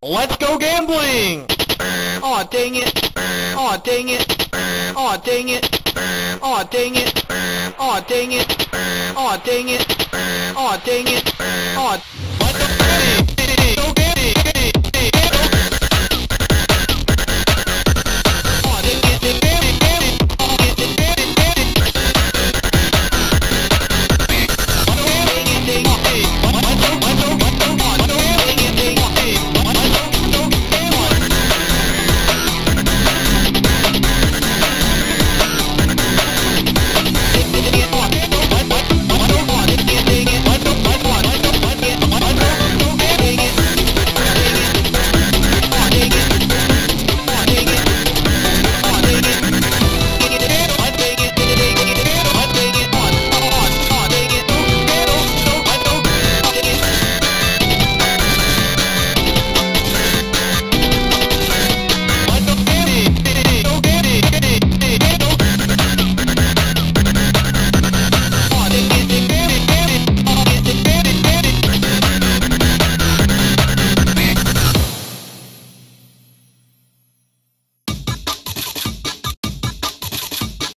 Let's go gambling! Aw, dang it. Aw, dang it. Aw, dang it. Aw, dang it. Aw, dang it. Aw, dang it. Aw, dang it. Aw,